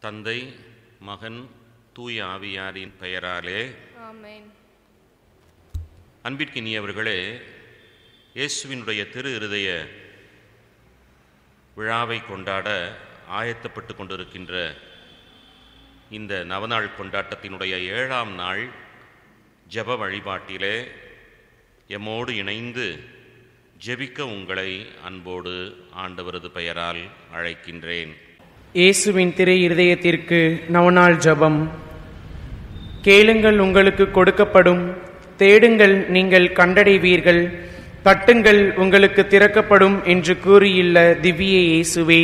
தந்தை, மகன், தூய ஆவியாரின் பெயராலே ஆமென். அன்பிற்கினியவர்களே, இயேசுவினுடைய திரு இருதய விழாவை கொண்டாட ஆயத்தப்பட்டு கொண்டிருக்கின்ற இந்த நவநாள் கொண்டாட்டத்தினுடைய 7ஆம் நாள் ஜெப வழிபாட்டிலே எம்மோடு இணைந்து ஜெபிக்க உங்களை அன்போடு ஆண்டவரது பெயரால் அழைக்கின்றேன். இயேசுவின் திரு இருதயத்திற்கு நவநாள் ஜெபம். கேளுங்கள், உங்களுக்கு கொடுக்கப்படும்; தேடுங்கள், நீங்கள் கண்டடைவீர்கள்; தட்டுங்கள், உங்களுக்கு திறக்கப்படும் என்று கூறியுள்ள திவ்ய இயேசுவே,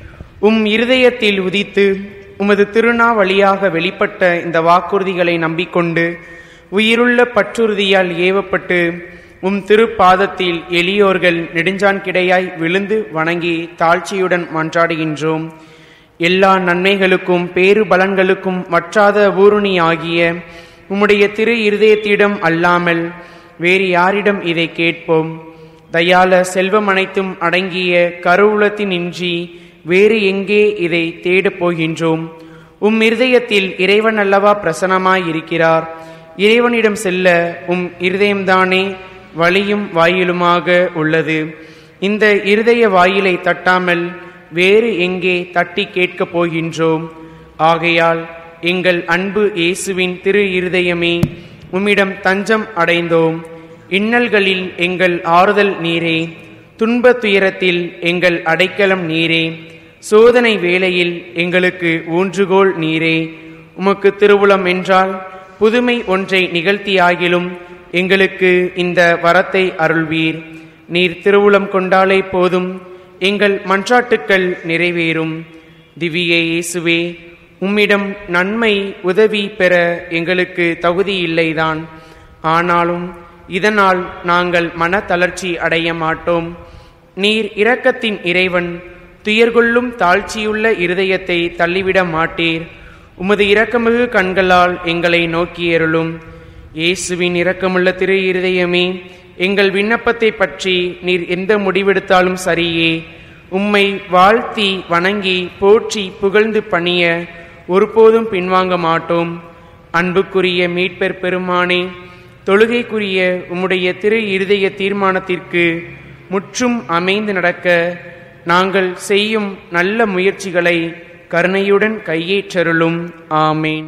உம் இருதயத்தில் உதித்து உமது திருநா வழியாக வெளிப்பட்ட இந்த வாக்குறுதிகளை நம்பிக்கொண்டு உயிருள்ள பற்றுறுதியால் ஏவப்பட்டு உம் திருப்பாதத்தில் எளியோர்கள் நெடுஞ்சான் கிடையாய் விழுந்து வணங்கி தாழ்ச்சியுடன் மன்றாடுகின்றோம். எல்லா நன்மைகளுக்கும் பேறு பலன்களுக்கும் வற்றாத ஊருணி ஆகிய உம்முடைய திரு இருதயத்திடம் அல்லாமல் வேறு யாரிடம் இதை கேட்போம்? தயால செல்வம் அனைத்தும் அடங்கிய கருவூலத்தினின்றி வேறு எங்கே இதை தேடப் போகின்றோம்? உம் இருதயத்தில் இறைவன் அல்லவா பிரசன்னமாயிருக்கிறார். இறைவனிடம் செல்ல உம் இருதயம்தானே வழியும் வாயிலுமாக உள்ளது. இந்த இருதய வாயிலை தட்டாமல் வேறு எங்கே தட்டி கேட்கப் போகின்றோம்? ஆகையால் எங்கள் அன்பு இயேசுவின் திரு இருதயமே, உம்மிடம் தஞ்சம் அடைந்தோம். இன்னல்களில் எங்கள் ஆறுதல் நீரே, துன்ப துயரத்தில் எங்கள் அடைக்கலம் நீரே, சோதனை வேளையில் எங்களுக்கு ஊன்றுகோல் நீரே. உமக்கு திருவுளம் என்றால் புதுமை ஒன்றை நிகழ்த்தியாகிலும் எங்களுக்கு இந்த வரத்தை அருள்வீர். நீர் திருவுளம் கொண்டாலே போதும், எங்கள் மன்றாட்டுக்கள் நிறைவேறும். திவ்ய இயேசுவே, உம்மிடம் நன்மை உதவி பெற எங்களுக்கு தகுதி இல்லைதான். ஆனாலும் இதனால் நாங்கள் மனத்தளர்ச்சி அடைய மாட்டோம். நீர் இரக்கத்தின் இறைவன், துயர்கொள்ளும் தாழ்ச்சியுள்ள இருதயத்தை தள்ளிவிட மாட்டீர். உமது இரக்கமிகு கண்களால் எங்களை நோக்கியருளும். இயேசுவின் இரக்கமுள்ள திரு இருதயமே, எங்கள் விண்ணப்பத்தை பற்றி நீர் எந்த முடிவெடுத்தாலும் சரியே. உம்மை வாழ்த்தி வணங்கி போற்றி புகழ்ந்து பணிய ஒருபோதும் பின்வாங்க மாட்டோம். அன்புக்குரிய மீட்பர் பெருமானே, தொழுகைக்குரிய உம்முடைய திரு இருதய தீர்மானத்திற்கு முற்றும் அமைந்து நடக்க நாங்கள் செய்யும் நல்ல முயற்சிகளை கருணையுடன் கையேற்றருளும். ஆமேன்.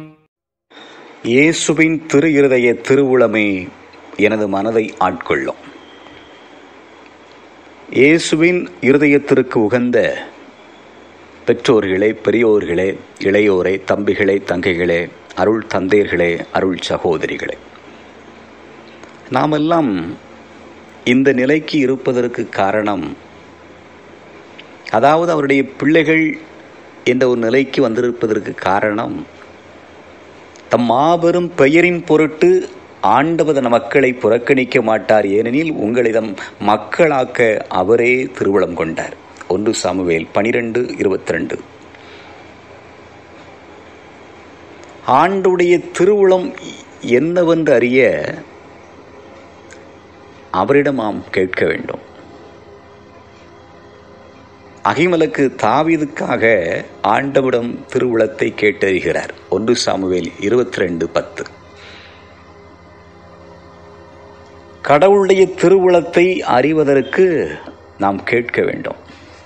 இயேசுவின் திரு இருதய திருவுளமே எனது மனதை ஆட்கொள்ளும். இயேசுவின் இருதயத்திற்கு உகந்த பெற்றோர்களே, பெரியோர்களே, இளையோரே, தம்பிகளே, தங்கைகளே, அருள் தந்தையர்களே, அருள் சகோதரிகளே, நாமெல்லாம் இந்த நிலைக்கு இருப்பதற்கு காரணம், அதாவது அவருடைய பிள்ளைகள் என்ற ஒரு நிலைக்கு வந்திருப்பதற்கு காரணம், தம் மாபெரும் பெயரின் பொருட்டு ஆண்டவர் மக்களை புறக்கணிக்க மாட்டார், ஏனெனில் உங்களை தம் மக்களாக்க அவரே திருவுளம் கொண்டார். 1 சாமுவேல் 12:22. ஆண்டுடைய திருவுளம் என்னவென்று அறிய அவரிடம் நாம் கேட்க வேண்டும். அகிமலக்கு தாவீதுக்காக ஆண்டவரிடம் திருவுளத்தை கேட்டறிகிறார். 1 சாமுவேல் 22:10. கடவுளுடைய திருவுளத்தை அறிவதற்கு நாம் கேட்க வேண்டும்.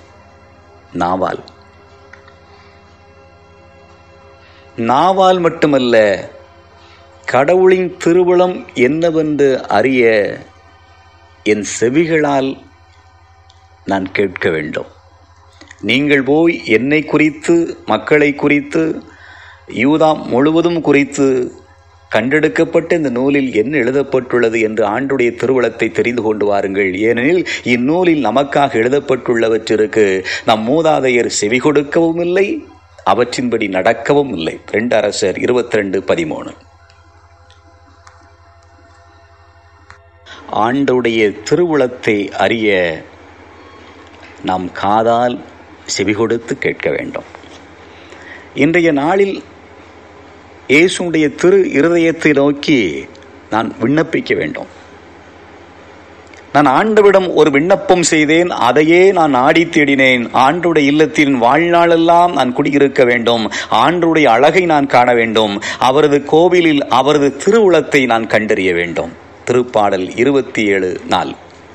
நாவால் மட்டுமல்ல, கடவுளின் திருவுளம் என்னவென்று அறிய என் செவிகளால் நான் கேட்க வேண்டும். நீங்கள் போய் என்னை குறித்து, மக்களை குறித்து, யூதா முழுவதும் குறித்து கண்டெடுக்கப்பட்ட இந்த நூலில் என்ன எழுதப்பட்டுள்ளது என்று ஆண்டுடைய திருவுளத்தை தெரிந்து கொண்டு வாருங்கள். ஏனெனில் இந்நூலில் நமக்காக எழுதப்பட்டுள்ளவற்றிற்கு நம் மூதாதையர் செவி கொடுக்கவும் இல்லை, அவற்றின்படி நடக்கவும் இல்லை. 2 அரசர் 22:13. ஆண்டுடைய திருவுளத்தை அறிய நாம் காதால் செவி கொடுத்து கேட்க வேண்டும். இன்றைய நாளில் இயேசுடைய திரு இருதயத்தை நோக்கி நான் விண்ணப்பிக்க வேண்டும். நான் ஆண்டவரிடம் ஒரு விண்ணப்பம் செய்தேன், அதையே நான் நாடி தேடினேன். ஆண்டவருடைய இல்லத்தின் வாழ்நாளெல்லாம் நான் குடியிருக்க வேண்டும். ஆண்டவருடைய அழகை நான் காண வேண்டும். அவரது கோவிலில் அவரது திருவுளத்தை நான் கண்டறிய வேண்டும். திருப்பாடல் 27:4.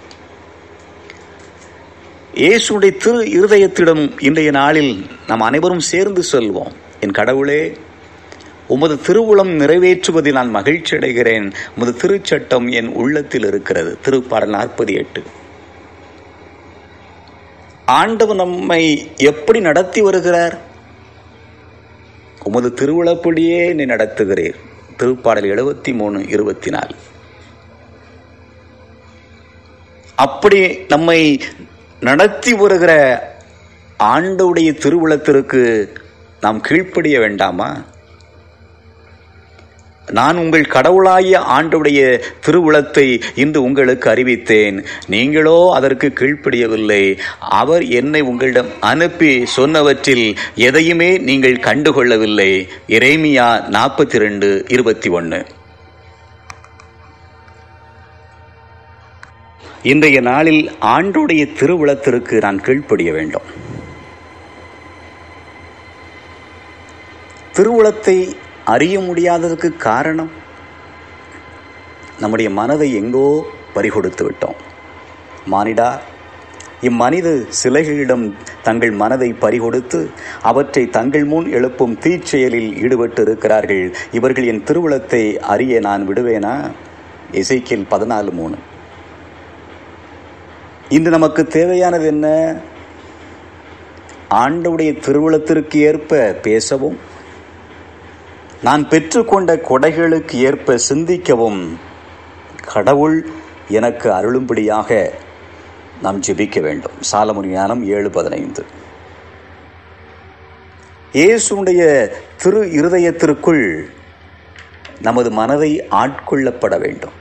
இயேசுடைய திரு இருதயத்திடம் இன்றைய நாளில் நாம் அனைவரும் சேர்ந்து சொல்வோம். என் கடவுளே, உமது திருவுளம் நிறைவேற்றுவதில் நான் மகிழ்ச்சி அடைகிறேன். உமது திருச்சட்டம் என் உள்ளத்தில் இருக்கிறது. திருப்பாடல் 48. ஆண்டவர் நம்மை எப்படி நடத்தி வருகிறார்? உமது திருவுளப்படியே என்னை நடத்துகிறீர். திருப்பாடல் 73:24. அப்படி நம்மை நடத்தி வருகிற ஆண்டவருடைய திருவுளத்திற்கு நாம் கீழ்ப்படிய வேண்டாமா? நான் உங்கள் கடவுளாகிய ஆண்டவருடைய திருவுளத்தை இன்று உங்களுக்கு அறிவித்தேன், நீங்களோ அதற்கு கீழ்ப்படியவில்லை. அவர் என்னை உங்களிடம் அனுப்பி சொன்னவற்றில் எதையுமே நீங்கள் கண்டுகொள்ளவில்லை. எரேமியா 42:21. இன்றைய நாளில் ஆண்டவருடைய திருவுளத்திற்கு நான் கீழ்ப்படிய வேண்டும். திருவுளத்தை அறிய முடியாததற்கு காரணம், நம்முடைய மனதை எங்கோ பறிகொடுத்து விட்டோம். மானிடா, இம்மனித சிலைகளிடம் தங்கள் மனதை பறிகொடுத்து அவற்றை தங்கள் முன் எழுப்பும் தீச்செயலில் ஈடுபட்டு இருக்கிறார்கள். இவர்கள் என் திருவுளத்தை அறிய நான் விடுவேனா? எசேக்கியேல் 14:3. இன்று நமக்கு தேவையானது என்ன? ஆண்டவருடைய திருவுளத்திற்கு ஏற்ப பேசவும், நான் பெற்றுக்கொண்ட கொடைகளுக்கு ஏற்ப சிந்திக்கவும் கடவுள் எனக்கு அருளும்படியாக நாம் ஜெபிக்க வேண்டும். சாலமோன் ஞானம் 7:15. இயேசுடைய திரு இருதயத்திற்குள் நமது மனதை ஆட்கொள்ளப்பட வேண்டும்.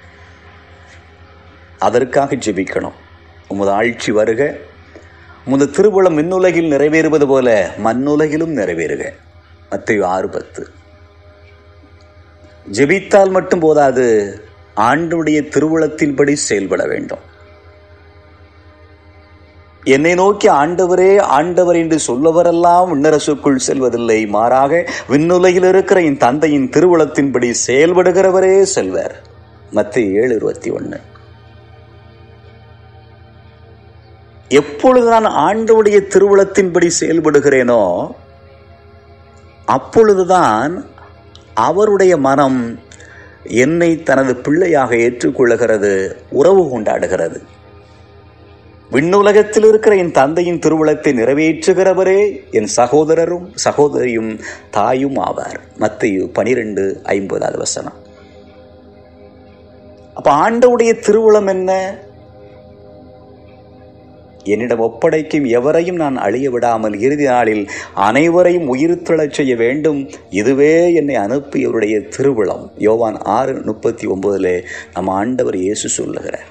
அதற்காக ஜெபிக்கணும். உமது ஆட்சி வருக, உமது திருவுளம் விண்ணுலகில் நிறைவேறுவது போல மண்ணுலகிலும் நிறைவேறுக. மத்தேயு 6:10. ஜெபித்தால் மட்டும் போதாது, ஆண்டவருடைய திருவுளத்தின்படி செயல்பட வேண்டும். என்னை நோக்கி ஆண்டவரே ஆண்டவர் என்று சொல்லவரெல்லாம் விண்ணரசுக்குள் செல்வதில்லை, மாறாக விண்ணுலகில் இருக்கிற என் தந்தையின் திருவுளத்தின்படி செயல்படுகிறவரே செல்வர். மத்தேயு 7:21. எப்பொழுது நான் ஆண்டவருடைய திருவுளத்தின்படி செயல்படுகிறேனோ அப்பொழுதுதான் அவருடைய மனம் என்னை தனது பிள்ளையாக ஏற்றுக்கொள்ளுகிறது, உறவு கொண்டாடுகிறது. விண்ணுலகத்தில் இருக்கிற என் தந்தையின் திருவுளத்தை நிறைவேற்றுகிறவரே என் சகோதரரும் சகோதரியும் தாயும் ஆவார். மத்தேயு 12:50. அப்ப ஆண்டவருடைய திருவுளம் என்ன? என்னிடம் ஒப்படைக்கும் எவரையும் நான் அழிய விடாமல் இறுதி நாளில் அனைவரையும் உயிர் தழச் செய்ய வேண்டும். இதுவே என்னை அனுப்பியவருடைய திருவுளம். யோவான் 6:39 நம் ஆண்டவர் இயேசு சொல்லுகிறார்.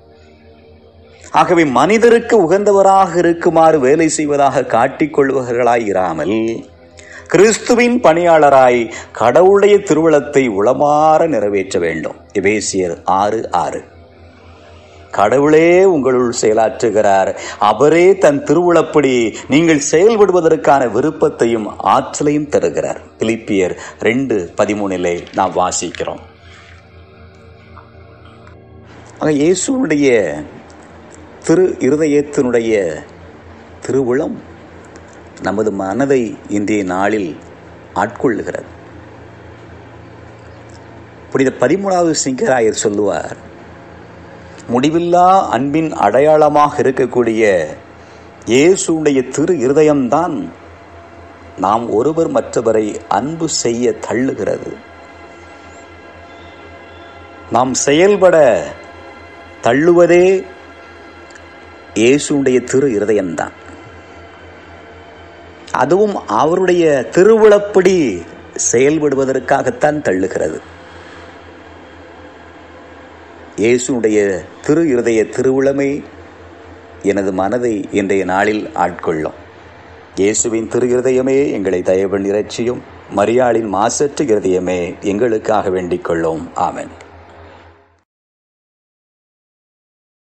ஆகவே மனிதருக்கு உகந்தவராக இருக்குமாறு வேலை செய்வதாக காட்டிக்கொள்வர்களாய் இராமல் கிறிஸ்துவின் பணியாளராய் கடவுளுடைய திருவுளத்தை உளமாற நிறைவேற்ற வேண்டும். எபேசியர் 6:6. கடவுளே உங்களுள் செயலாற்றுகிறார். அவரே தன் திருவுளப்படி நீங்கள் செயல்படுவதற்கான விருப்பத்தையும் ஆற்றலையும் தருகிறார். பிலிப்பியர் 2:13 நாம் வாசிக்கிறோம். இயேசுடைய திரு இருதயத்தினுடைய திருவுளம் நமது மனதை இன்றைய நாளில் ஆட்கொள்ளுகிறது. புனித 13வது சிங்கராயர் சொல்லுவார், முடிவில்லா அன்பின் அடையாளமாக இருக்கக்கூடிய இயேசுடைய திரு இருதயம்தான் நாம் ஒருவர் மற்றவரை அன்பு செய்ய தள்ளுகிறது. நாம் செயல்பட தள்ளுவதே இயேசுடைய திரு இருதயம்தான். அதுவும் அவருடைய திருவுளப்படி செயல்படுவதற்காகத்தான் தள்ளுகிறது. இயேசுடைய திரு இருதய திருவுளமே எனது மனதை இன்றைய நாளில் ஆட்கொள்ளும். இயேசுவின் திரு இருதயமே எங்களை தயவு நிறைச்சியும், மரியாளின் மாசற்ற இருதயமே எங்களுக்காக வேண்டிக் கொள்ளும். ஆமென்.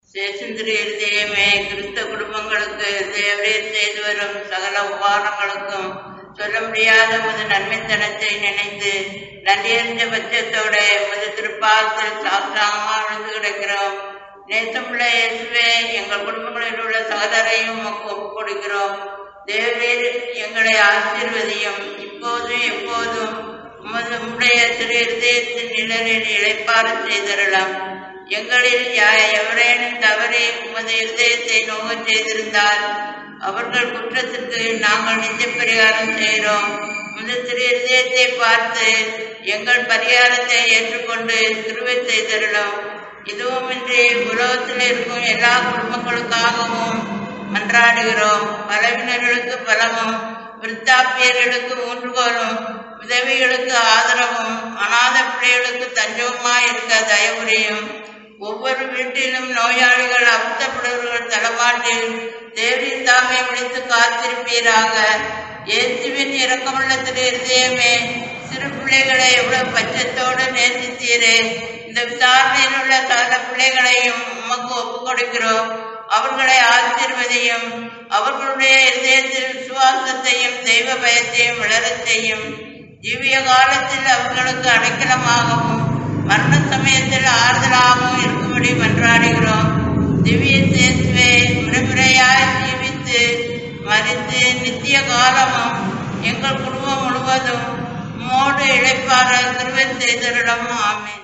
சேசுந்திரி இருதயமே, கிறிஸ்த குடும்பங்களுக்கு தேவரீர் செய்து வரும் சகல உபகாரங்களுக்கும் சொல்ல முடியாத உமது நன்மைத்தனத்தை நினைத்து நன்றியறிஞ்ச பட்சத்தோட உமது திருப்பாதத்தில் சாஸ்திரமாக விழுந்து கிடக்கிறோம். நேசமுள்ள இயேசுவே, எங்கள் குடும்பங்களில் உள்ள சகோதரையும் ஒப்புக் கொடுக்கிறோம். தேவரீர் எங்களை ஆசீர்வதியும். இப்போதும் எப்போதும் உம்முடைய திரு இருதயத்தின் நிழலில் இளைப்பாற செய்தரலாம். எங்களில் எவரேனும் தவறி உமது இருதயத்தை நோகச் செய்திருந்தால் அவர்கள் குற்றத்திற்கு நாங்கள் நிச்சய பரிகாரம் செய்கிறோம். உமது திரு இருதயத்தை பார்த்து எங்கள் பரிகாரத்தை ஏற்றுக்கொண்டு கிருபை செய்தரலாம். இதுவுமின்றி உலகத்தில் இருக்கும் எல்லா குடும்பங்களுக்காகவும் மன்றாடுகிறோம். பலவினர்களுக்கு பலமும், விருத்தாப்பியர்களுக்கு ஊன்றுகோலும், உதவிகளுக்கு ஆதரவும், அநாத பிள்ளைகளுக்கு தஞ்சவுமாய் இருக்க தயவுரையும். ஒவ்வொரு வீட்டிலும் நோயாளிகள், அவஸ்தப்படுவர்கள் தளபாட்டில் தேவரின் தாமே விழித்து காத்திருப்பீராக. இயேசுவின் இரக்கமுள்ள திரு இருதயமே, சிறு பிள்ளைகளை எவ்வளவு பட்சத்தோடு நேசித்தீரே. இந்த விசாரணையில் உள்ள சகல பிள்ளைகளையும் உமக்கு ஒப்புக் கொடுக்கிறோம். அவர்களை ஆசீர்வதியும். அவர்களுடைய இதயத்தில் விசுவாசத்தையும் தெய்வ பயத்தையும் வளரச் செய்யும். ஜீவிய காலத்தில் அவர்களுக்கு அடைக்கலமாகவும் மரண சமயத்தில் ஆறுதலாகவும் இருக்கும்படி மன்றாடுகிறோம். திவ்ய இயேசுவே, முறைமுறையாய் ஜீவித்து மரித்து நித்திய காலமும் எங்கள் குடும்பம் முழுவதும் உம்மோடு இளைப்பாற கிருபை செய்தருளும். ஆமென்.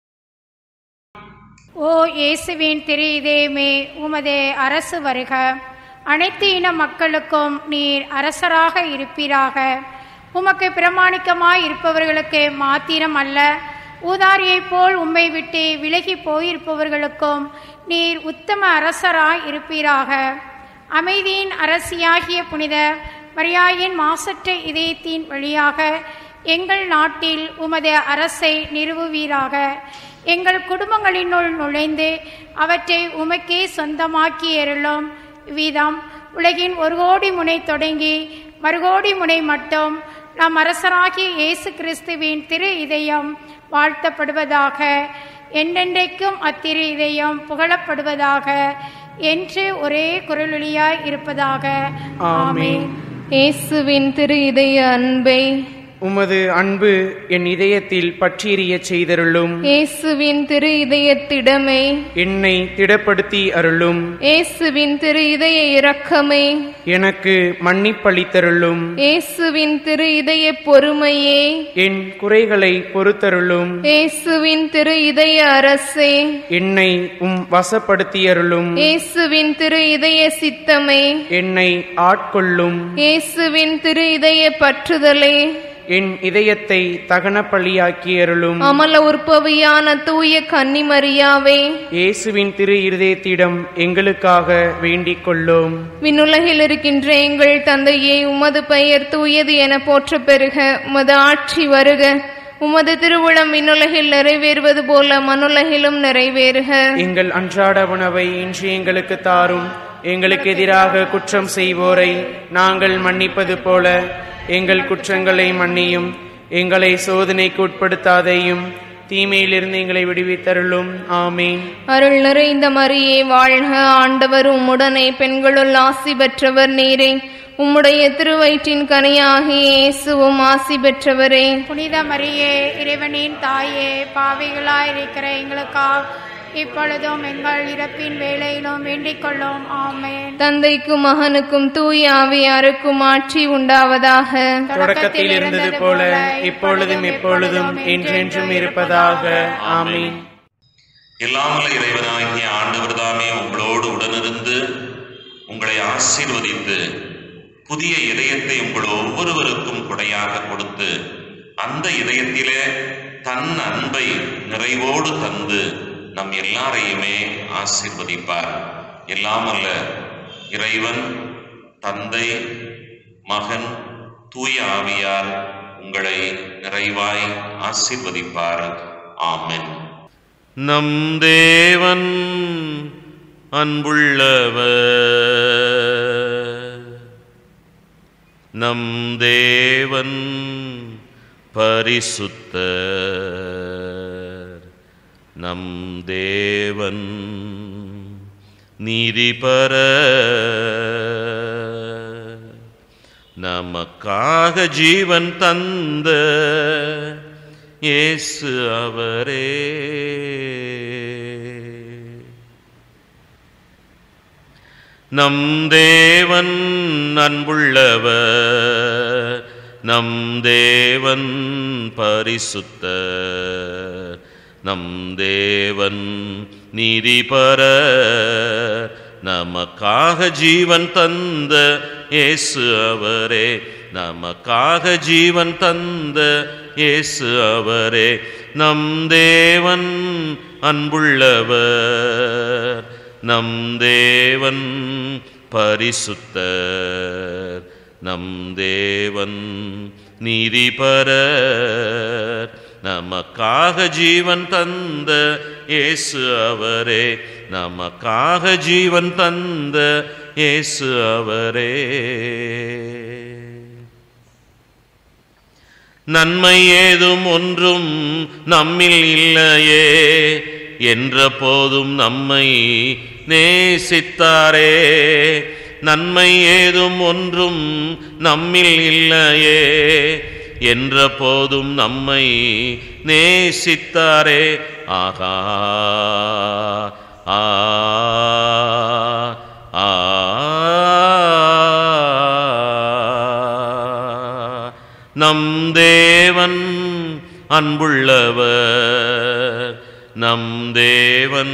ஓ இயேசுவின் திரு இதயமே, உமது அரசு வருக. அனைத்து இன மக்களுக்கும் நீர் அரசராக இருப்பீராக. உமக்கு பிரமாணிக்கமாய் இருப்பவர்களுக்கு மாத்திரம் அல்ல, ஊதாரியைப் போல் உம்மை விட்டு விலகி போயிருப்பவர்களுக்கும் நீர் உத்தம அரசராய் இருப்பீராக. அமைதியின் அரசியாகிய புனித மரியாயின் மாசற்ற இதயத்தின் வழியாக எங்கள் நாட்டில் உமது அரசை நிறுவுவீராக. எங்கள் குடும்பங்களினுள் நுழைந்து அவற்றை உமக்கே சொந்தமாக்கி அருளும். வீதம் உலகின் ஒரு கோடி முனை தொடங்கி மறுகோடி முனை மட்டும் நம் அரசராகிய இயேசு கிறிஸ்துவின் திரு இதயம் வாழ்த்தப்படுவதாக. என்றென்றைக்கும் அத்திரு இதயம் புகழப்படுவதாக என்று ஒரே குரலொலியாய் இருப்பதாக. ஆமென். இயேசுவின் திரு இதய அன்பை உமது அன்பு என் இதயத்தில் பற்றியெரிய செய்தருளும். இயேசுவின் திரு இதயத்திடமே என்னை திடப்படுத்தி அருளும். இயேசுவின் திரு இதய இரக்கமே எனக்கு மன்னிப்பளித்தருளும். இயேசுவின் திரு இதய பொறுமையே என் குறைகளை பொறுத்தருளும். இயேசுவின் திரு இதய அரசே என்னை வசப்படுத்தியருளும். இயேசுவின் திரு இதய சித்தமே என்னை ஆட்கொள்ளும். இயேசுவின் திரு இதய பற்றுதலே என் இதயத்தை தகன பலியாக்கியருளும். அமல உற்பவியான தூய கன்னிமரியாவே, இயேசுவின் திரு இருதயத்திடம் எங்களுக்காக வேண்டிக் கொள்ளும். விண்ணுலகில் இருக்கின்ற எங்கள் தந்தையே, உமது பெயர் தூயது என போற்ற பெறுக. உமது ஆட்சி வருக. உமது திருவுளம் விண்ணுலகில் நிறைவேறுவது போல மண்ணுலகிலும் நிறைவேறுக. எங்கள் அன்றாட உணவை இன்று எங்களுக்கு தாரும். எங்களுக்கு எதிராக குற்றம் செய்வோரை நாங்கள் மன்னிப்பது போல எங்கள் குற்றங்களை மன்னியும். எங்களை சோதனைக்கு உட்படுத்தாதையும், தீமையிலிருந்து எங்களை விடுவித்தருளும். ஆமென். அருள் நிறைந்த மரியே வாழ்க. ஆண்டவர் உம்முடனே, பெண்களுள் ஆசி பெற்றவர் நீரே. உம்முடைய திருவயிற்றின் கனியாகிய இயேசுவும் ஆசி பெற்றவரே. புனித மரியே, இறைவனின் தாயே, பாவிகளாயிருக்கிற எங்களுக்காக இப்பொழுதும் எங்கள் இறப்பின் வேளையிலும் வேண்டிக் கொள்ளும். ஆமென். தந்தைக்கும் மகனுக்கும் தூய ஆவியாருக்கும் ஆட்சி உண்டாவதாக. தொடக்கத்தில் இருந்தது போல இப்பொழுதும் எப்பொழுதும் என்றென்றும் இருப்பதாக. ஆமென். எல்லாமல்ல இறைவனாகிய ஆண்டவர் தாமே உங்களோடு உடனிருந்து உங்களை ஆசீர்வதித்து புதிய இதயத்தை உங்கள் ஒவ்வொருவருக்கும் கொடையாக கொடுத்து அந்த இதயத்திலே தன் அன்பை நிறைவோடு தந்து நம் எல்லாரையுமே ஆசீர்வதிப்பார். எல்லாமல்ல இறைவன், தந்தை, மகன், தூய ஆவியார் உங்களை நிறைவாய் ஆசீர்வதிப்பார். ஆமென். நம் தேவன் அன்புள்ளவர், நம் தேவன் பரிசுத்தர், நம் தேவன் நீதி பெற நமக்காக ஜீவன் தந்த இயேசு அவரே. நம் தேவன் அன்புள்ளவர், நம் தேவன் பரிசுத்த, நம் தேவன் நீதி பெற நமக்காக ஜீவன் தந்த இயேசு அவரே. நமக்காக ஜீவன் தந்த இயேசு அவரே. நம் தேவன் அன்புள்ளவர், நம் தேவன் பரிசுத்தர், நம் தேவன் நீதி பெற நமக்காக ஜீவன் தந்த இயேசு அவரே. நமக்காக ஜீவன் தந்த இயேசு அவரே. நன்மை ஏதும் ஒன்றும் நம்மில் இல்லையே என்ற போதும் நம்மை நேசித்தாரே. நன்மை ஏதும் ஒன்றும் நம்மில் இல்லையே என்ற போதும் நம்மை நேசித்தாரே. ஆகா ஆ ஆ நம் தேவன் அன்புள்ளவர், நம் தேவன்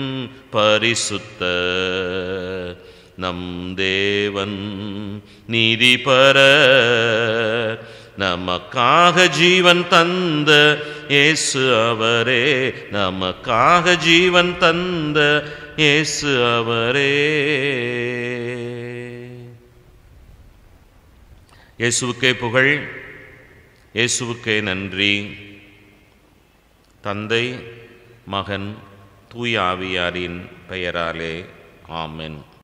பரிசுத்தர், நம் தேவன் நீதி பெற நமக்காக ஜீவன் தந்த இயேசு அவரே. நமக்காக ஜீவன் தந்த இயேசு அவரே. இயேசுவுக்கே புகழ், இயேசுவுக்கே நன்றி. தந்தை, மகன், தூய ஆவியாரின் பெயராலே ஆமென்.